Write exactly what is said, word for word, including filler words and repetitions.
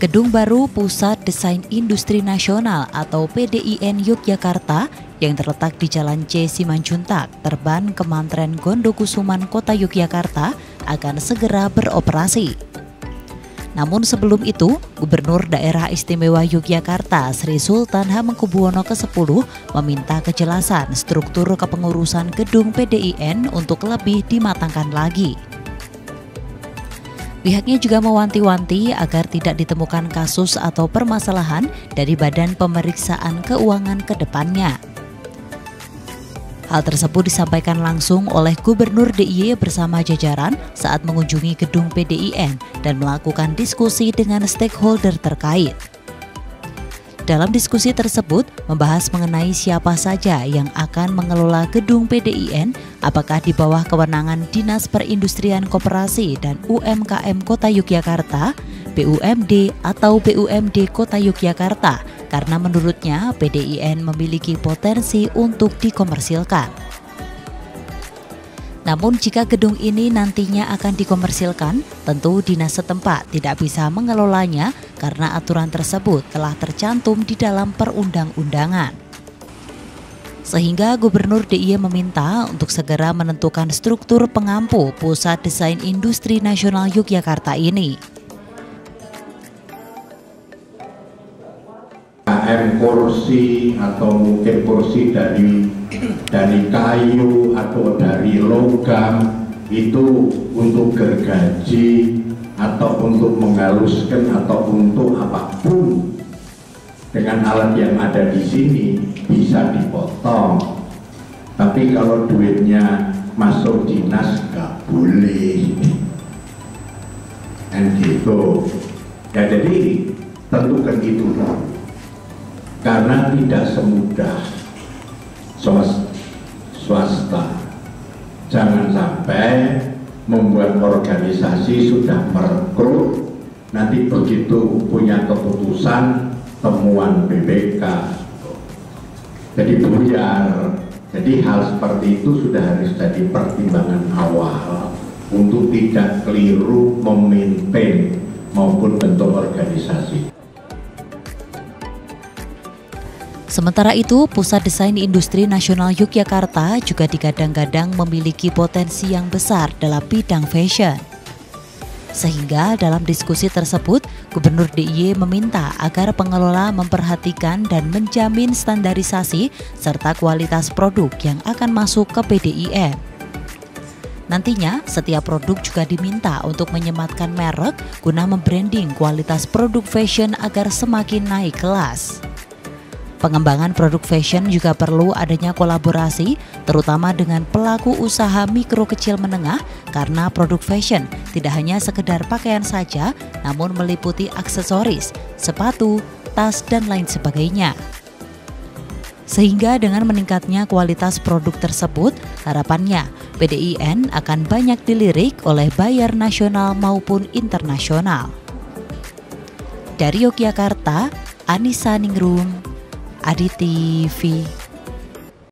Gedung baru Pusat Desain Industri Nasional atau P D I N Yogyakarta yang terletak di Jalan C Simanjuntak, Terban, Kemantren Gondokusuman, Kota Yogyakarta akan segera beroperasi. Namun sebelum itu, Gubernur Daerah Istimewa Yogyakarta Sri Sultan Hamengkubuwono kesepuluh meminta kejelasan struktur kepengurusan gedung P D I N untuk lebih dimatangkan lagi. Pihaknya juga mewanti-wanti agar tidak ditemukan kasus atau permasalahan dari Badan Pemeriksaan Keuangan ke depannya. Hal tersebut disampaikan langsung oleh Gubernur D I Y bersama jajaran saat mengunjungi gedung P D I N dan melakukan diskusi dengan stakeholder terkait. Dalam diskusi tersebut membahas mengenai siapa saja yang akan mengelola gedung P D I N, apakah di bawah kewenangan Dinas Perindustrian Koperasi dan U M K M Kota Yogyakarta, B U M D atau B U M D Kota Yogyakarta, karena menurutnya P D I N memiliki potensi untuk dikomersilkan. Namun jika gedung ini nantinya akan dikomersilkan, tentu dinas setempat tidak bisa mengelolanya karena aturan tersebut telah tercantum di dalam perundang-undangan. Sehingga Gubernur D I Y meminta untuk segera menentukan struktur pengampu Pusat Desain Industri Nasional Yogyakarta ini. M kursi atau mungkin kursi dari dari kayu atau dari logam itu untuk gergaji atau untuk menghaluskan atau untuk apapun dengan alat yang ada di sini bisa dipotong. Tapi kalau duitnya masuk dinas nggak boleh, kan gitu. Ya jadi tentukan itu. Karena tidak semudah swasta. Jangan sampai membuat organisasi sudah merekrut, nanti begitu punya keputusan temuan B B K jadi buyar. Jadi hal seperti itu sudah harus jadi pertimbangan awal untuk tidak keliru memaintain maupun bentuk organisasi. Sementara itu, Pusat Desain Industri Nasional Yogyakarta juga digadang-gadang memiliki potensi yang besar dalam bidang fashion. Sehingga dalam diskusi tersebut, Gubernur D I Y meminta agar pengelola memperhatikan dan menjamin standarisasi serta kualitas produk yang akan masuk ke P D I N. Nantinya, setiap produk juga diminta untuk menyematkan merek guna membranding kualitas produk fashion agar semakin naik kelas. Pengembangan produk fashion juga perlu adanya kolaborasi, terutama dengan pelaku usaha mikro kecil menengah, karena produk fashion tidak hanya sekedar pakaian saja, namun meliputi aksesoris, sepatu, tas, dan lain sebagainya. Sehingga dengan meningkatnya kualitas produk tersebut, harapannya P D I N akan banyak dilirik oleh buyer nasional maupun internasional. Dari Yogyakarta, Anissa Ningrum, Adi T V.